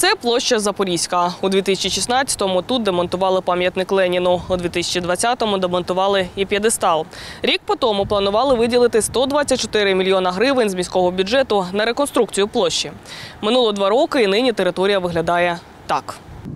Це площа Запорізька. У 2016-му тут демонтували пам'ятник Леніну. У 2020-му демонтували і п'єдестал. Рік по тому планували виділити 124 мільйона гривень з міського бюджету на реконструкцію площі. Минуло 2 роки і нині територія виглядає так.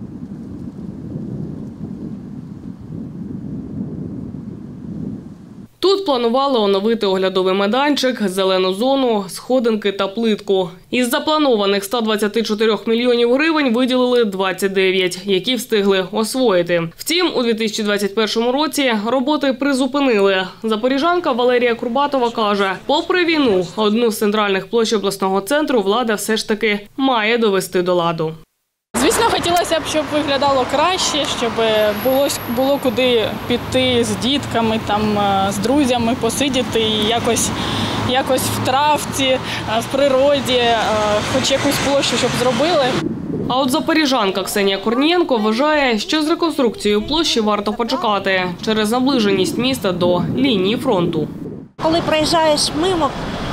Тут планували оновити оглядовий майданчик, зелену зону, сходинки та плитку. Із запланованих 124 мільйонів гривень виділили 29, які встигли освоїти. Втім, у 2021 році роботи призупинили. Запоріжанка Валерія Курбатова каже, попри війну, одну з центральних площ обласного центру влада все ж таки має довести до ладу. Звісно, хотілося б, щоб виглядало краще, щоб було куди піти з дітками, з друзями, посидіти і якось в травці, в природі, хоч якусь площу, щоб зробили. А от запоріжанка Ксенія Корнієнко вважає, що з реконструкцією площі варто почекати через наближеність міста до лінії фронту. Коли проїжджаєш мимо,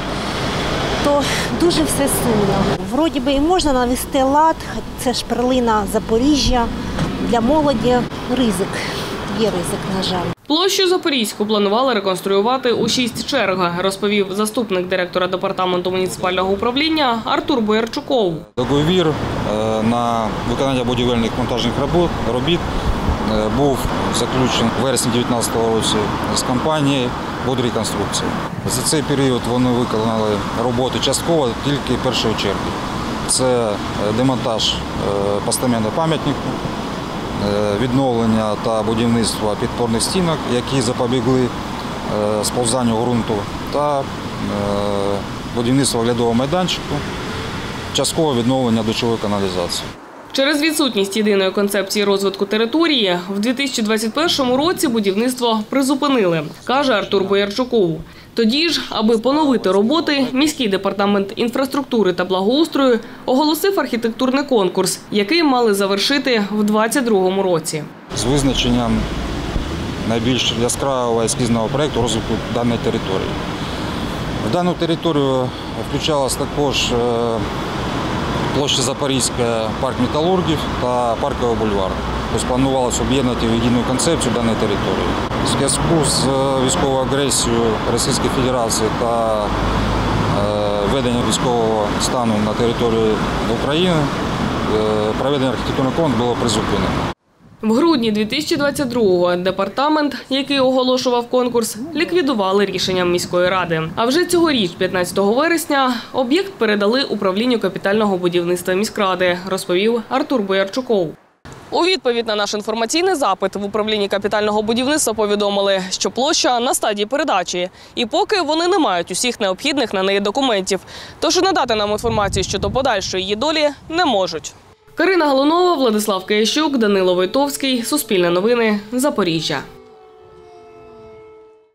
то дуже все сумно. Вроді би і можна навести лад, це ж перлина Запоріжжя, для молоді ризик, є ризик, на жаль. Площу Запорізьку планували реконструювати у 6 черг, розповів заступник директора департаменту муніципального управління Артур Боярчуков. Договір на виконання будівельних монтажних робіт був заключений у вересні 2019 року з компанією «Будреконструкція». За цей період вони виконали роботи частково тільки першої черги. Це демонтаж постаменту пам'ятнику, відновлення та будівництво підпорних стінок, які запобігли сповзанню ґрунту, та будівництво оглядового майданчику, часткове відновлення дощової каналізації. Через відсутність єдиної концепції розвитку території в 2021 році будівництво призупинили, каже Артур Боярчуков. Тоді ж, аби поновити роботи, міський департамент інфраструктури та благоустрою оголосив архітектурний конкурс, який мали завершити в 2022 році. З визначенням найбільш яскравого ескізного проєкту розвитку даної території. В дану територію включалась також площа Запорізька, парк металургів та парковий бульвар. Тобто планувалося об'єднати в єдину концепцію даної території. У зв'язку з військовою агресією Російської Федерації та введенням військового стану на території України проведення архітектурного конкурсу було призупинено. В грудні 2022-го департамент, який оголошував конкурс, ліквідували рішенням міської ради. А вже цьогоріч, 15 вересня, об'єкт передали управлінню капітального будівництва міськради, розповів Артур Боярчуков. У відповідь на наш інформаційний запит в управлінні капітального будівництва повідомили, що площа на стадії передачі. І поки вони не мають усіх необхідних на неї документів. Тож і надати нам інформацію щодо подальшої її долі не можуть. Карина Галунова, Владислав Киящук, Данило Войтовський. Суспільне новини. Запоріжжя.